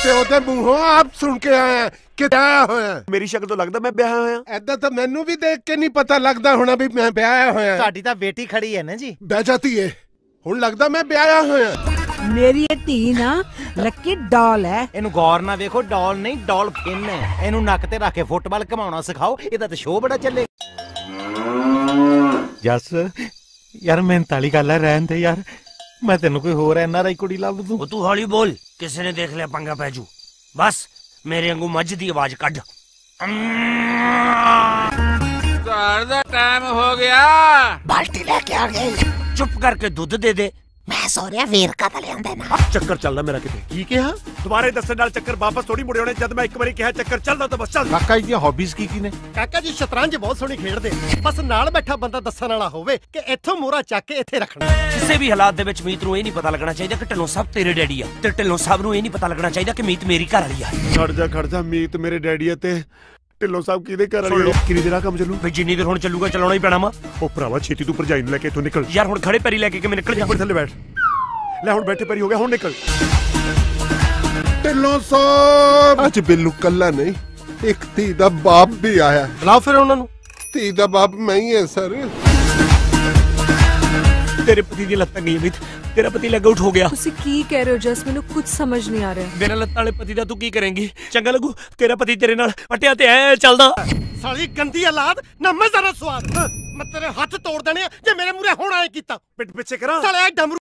ਪਿਓ ਦੇ ਮੂੰਹੋਂ ਆਪ ਸੁਣ ਕੇ ਆਇਆ ਕਿ ਵਿਆਹਿਆ ਹੋਇਆ। ਮੇਰੀ ਸ਼ਕਲ ਤੋਂ ਲੱਗਦਾ ਮੈਂ ਵਿਆਹਿਆ ਹੋਇਆ। ਐਦਾਂ ਤਾਂ ਮੈਨੂੰ ਵੀ ਦੇਖ ਕੇ ਨਹੀਂ ਪਤਾ ਲੱਗਦਾ ਹੋਣਾ ਵੀ ਮੈਂ ਵਿਆਹਿਆ ਹੋਇਆ। ਤੁਹਾਡੀ ਤਾਂ ਬੇਟੀ ਖੜੀ ਹੈ ਨਾ ਜੀ। ਬਹਿ ਜਾਤੀ ਏ, ਹੁਣ ਲੱਗਦਾ ਮੈਂ ਵਿਆਹਿਆ ਹੋਇਆ। ਮੇਰੀ ਇਹ ਧੀ ਨਾ ਲੱਕੀ ਡਾਲ ਹੈ। ਇਹਨੂੰ ਗੌਰ ਨਾਲ ਵੇਖੋ, ਡਾਲ ਨਹੀਂ ਡਾਲਫਿਨ ਹੈ। ਇਹਨੂੰ ਨੱਕ ਤੇ ਰੱਖ ਕੇ ਫੁੱਟਬਾਲ ਘਮਾਉਣਾ ਸਿਖਾਓ, ਇਹਦਾ ਤਾਂ ਸ਼ੋਅ ਬੜਾ ਚੱਲੇ। ਜੱਸ ਯਾਰ ਮਿਹਨਤ ਵਾਲੀ ਗੱਲ ਹੈ, ਰਹਿਣ ਦੇ ਯਾਰ, ਮੈਂ ਤੈਨੂੰ ਕੋਈ ਹੋਰ NRI ਕੁੜੀ ਲੱਭ ਦੂੰ। ਤੂੰ ਹੌਲੀ ਬੋਲ, ਕਿਸੇ ਨੇ ਦੇਖ ਲਿਆ ਪੰਗਾ ਪੈ ਜੂ। ਬਸ ਮੇਰੇ ਵਾਂਗੂ ਮੱਝ ਦੀ ਆਵਾਜ਼ ਕੱਢ। ਘਰ ਦਾ ਟਾਈਮ ਹੋ ਗਿਆ, ਬਾਲਟੀ ਲੈ ਕੇ ਆ ਗਏ। ਚੁੱਪ ਕਰਕੇ ਦੁੱਧ ਦੇ ਦੇ। ਮੈਂ ਸੋਹਰਿਆ ਵੇਰਕਾ ਤਾਂ ਲਿਆਂਦੇ ਨਾ। ਚੱਕਰ ਚੱਲਦਾ ਮੇਰਾ ਕਿਤੇ। ਕੀ ਕਿਹਾ? ਦੁਬਾਰੇ ਦੱਸਣ ਨਾਲ ਚੱਕਰ ਵਾਪਸ ਥੋੜੀ ਮੁੜੇ ਹੋਣੇ। ਜਦ ਮੈਂ ਇੱਕ ਵਾਰੀ ਕਿਹਾ ਚੱਕਰ ਚੱਲਦਾ ਤਾਂ ਬਸ ਚੱਲ। ਕਾਕਾ ਜੀ ਦੀਆਂ ਹੌਬੀਜ਼ ਕੀ ਨੇ? ਕਾਕਾ ਜੀ ਸ਼ਤਰੰਜ ਬਹੁਤ ਸੋਹਣੀ ਖੇਡਦੇ, ਬਸ ਨਾਲ ਬੈਠਾ ਬੰਦਾ ਦੱਸਣ ਵਾਲਾ ਹੋਵੇ ਕਿ ਇੱਥੋਂ ਮੋਹਰਾ ਚੱਕ ਕੇ ਇੱਥੇ ਰੱਖਣਾ। ਕਿਸੇ ਵੀ ਹਾਲਾਤ ਦੇ ਵਿੱਚ ਮੀਤ ਨੂੰ ਇਹ ਨਹੀਂ ਪਤਾ ਲੱਗਣਾ ਚਾਹੀਦਾ ਕਿ ਢਿੱਲੋਂ ਸਾਹਿਬ ਤੇਰੇ ਡੈਡੀ ਆ, ਤੇ ਢਿੱਲੋਂ ਸਾਹਿਬ ਨੂੰ ਇਹ ਨਹੀਂ ਪਤਾ ਲੱਗਣਾ ਚਾਹੀਦਾ ਕਿ ਮੀਤ ਮੇਰੀ ਘਰ ਵਾਲੀ ਆ। ਖੜ ਜਾ ਮੀਤ ਮੇਰੇ ਡੈਡੀ ਆ ਤੇ ਢਿੱਲੋਂ ਸਾਹਿਬ ਕਿਹਦੇ ਘਰ ਵਾਲੀ ਆ? ਕਿੰਨੀ ਦੇਰ ਆ ਕੰਮ ਚੱਲੂ? ਬਈ ਜਿੰਨੀ ਦੇਰ ਹੁਣ ਚੱਲੂਗਾ ਚਲਾਉਣਾ ਹੀ ਪੈਣਾ ਵਾ। ਉਹ ਭਰਾਵਾ ਛੇਤੀ ਤੂੰ ਭਰਜਾਈ ਨੂੰ ਲੈ ਕੇ ਇੱਥੋਂ ਨਿਕਲ। ਯਾਰ ਹੁਣ ਖੜੇ ਪੈਰੀ ਲੈ ਕੇ ਕਿਵੇਂ ਨਿਕਲ ਜਾ? ਉੱਪਰ ਥੱਲੇ ਬੈਠ ਲੈ, ਹੁਣ ਬੈਠੇ ਪੈਰੀ ਹੋ ਗਿਆ, ਹੁਣ ਨਿਕਲ। ਢਿੱਲੋਂ ਸਾਹਿਬ ਅੱਜ ਬਿੱਲੂ ਕੱਲਾ ਨਹੀਂ, ਇੱਕ ਧੀ ਦਾ ਬਾਪ ਵੀ ਆਇਆ। ਬੁਲਾਓ ਫਿਰ ਉਹਨਾਂ ਨੂੰ। ਧੀ ਦਾ ਬਾਪ ਮੈਂ ਹੀ ਹਾਂ ਸਰ। ਤੇਰੇ ਪਤੀ ਦੀ ਲੱਤਾਂ ਗਈਆਂ ਮੀਤ, ਤੇਰਾ ਪਤੀ ਲੈਗ ਆਊਟ ਹੋ ਗਿਆ। ਤੁਸੀਂ ਕੀ ਕਹਿ ਰਹੇ ਹੋ ਜਸ? ਮੈਨੂੰ ਕੁਝ ਸਮਝ ਨਹੀਂ ਆ ਰਿਹਾ। ਬਿਨਾਂ ਲੱਤਾਂ ਵਾਲੇ ਪਤੀ ਦਾ ਤੂੰ ਕੀ ਕਰੇਂਗੀ? ਚੰਗਾ ਲੱਗੂ ਤੇਰਾ ਪਤੀ ਤੇਰੇ ਨਾਲ ਪਟਿਆ ਤੇ ਐ ਚੱਲਦਾ। ਸਾਲੀ ਗੰਦੀ ਔਲਾਦ ਨਾ ਮਜ਼ਾ ਨਾ ਸਵਾਦ। ਮੈਂ ਤੇਰੇ ਹੱਥ ਤੋੜ ਦੇਣੇ ਜੇ ਮੇਰੇ ਮੂਹਰੇ ਹੁਣ ਆਏ ਕੀਤਾ। ਪਿੱਠ ਪਿੱਛੇ ਕਰਾਂ ਸਾਲਿਆ ਡਮਰੂ